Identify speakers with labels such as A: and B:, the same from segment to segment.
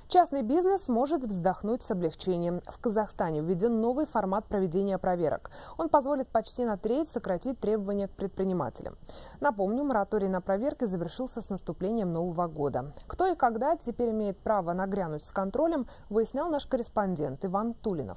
A: Частный бизнес может вздохнуть с облегчением. В Казахстане введен новый формат проведения проверок. Он позволит почти на треть сократить требования к предпринимателям. Напомню, мораторий на проверки завершился с наступлением Нового года. Кто и когда теперь имеет право нагрянуть с контролем, выяснял наш корреспондент Иван Тулинов.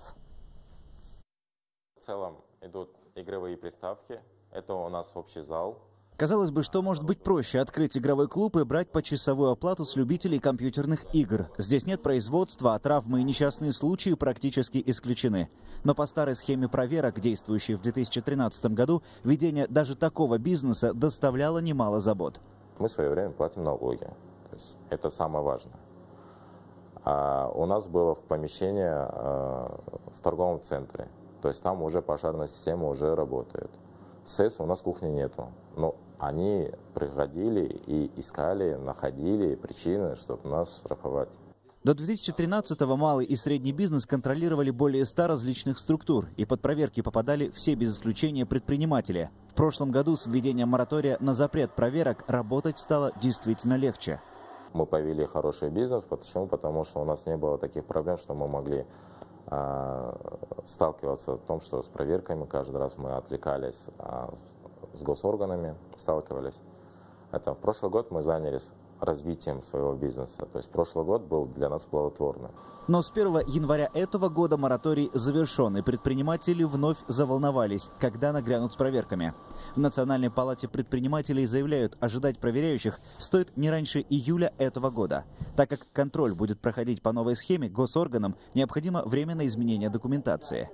B: В целом идут игровые приставки. Это у нас общий зал.
C: Казалось бы, что может быть проще — открыть игровой клуб и брать почасовую оплату с любителей компьютерных игр. Здесь нет производства, а травмы и несчастные случаи практически исключены. Но по старой схеме проверок, действующей в 2013 году, ведение даже такого бизнеса доставляло немало забот.
B: Мы в свое время платим налоги. То есть это самое важное. А у нас было в помещении в торговом центре. То есть там уже пожарная система уже работает. СЭС у нас кухни нету. Но они приходили и искали, находили причины, чтобы нас штрафовать.
C: До 2013-го малый и средний бизнес контролировали более 100 различных структур, и под проверки попадали все без исключения предприниматели. В прошлом году с введением моратория на запрет проверок работать стало действительно легче.
B: Мы повели хороший бизнес. Почему? Потому что у нас не было таких проблем, что мы могли сталкиваться в том, что с проверками каждый раз мы отвлекались, с госорганами сталкивались. Это в прошлый год мы занялись развитием своего бизнеса. То есть прошлый год был для нас плодотворным.
C: Но с 1 января этого года мораторий завершен, и предприниматели вновь заволновались, когда нагрянут с проверками. В Национальной палате предпринимателей заявляют, ожидать проверяющих стоит не раньше июля этого года. Так как контроль будет проходить по новой схеме, госорганам необходимо временное изменение документации.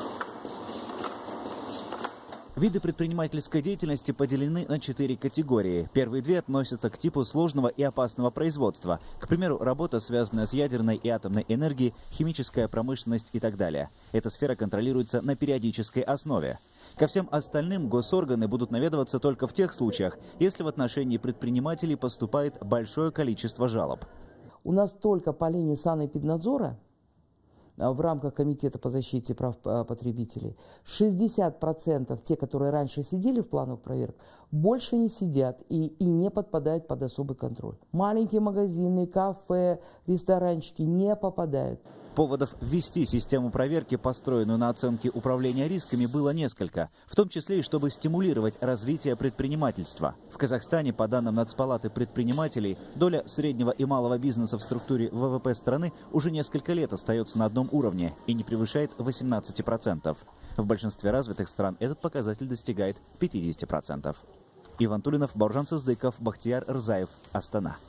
C: Виды предпринимательской деятельности поделены на 4 категории. Первые 2 относятся к типу сложного и опасного производства. К примеру, работа, связанная с ядерной и атомной энергией, химическая промышленность и так далее. Эта сфера контролируется на периодической основе. Ко всем остальным госорганы будут наведываться только в тех случаях, если в отношении предпринимателей поступает большое количество жалоб.
D: У нас только по линии Санэпиднадзора в рамках Комитета по защите прав потребителей 60% те, которые раньше сидели в плановых проверках, больше не сидят и не подпадают под особый контроль. Маленькие магазины, кафе, ресторанчики не попадают.
C: Поводов ввести систему проверки, построенную на оценке управления рисками, было несколько, в том числе и чтобы стимулировать развитие предпринимательства. В Казахстане, по данным Нацпалаты предпринимателей, доля среднего и малого бизнеса в структуре ВВП страны уже несколько лет остается на одном уровне и не превышает 18%. В большинстве развитых стран этот показатель достигает 50%. Иван Тулинов, Бауыржан Сыздыков, Бахтияр Рзаев, Астана.